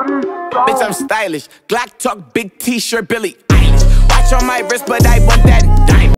Bitch, I'm stylish. Glock talk, big t-shirt, Billy Eilish. Watch on my wrist, but I want that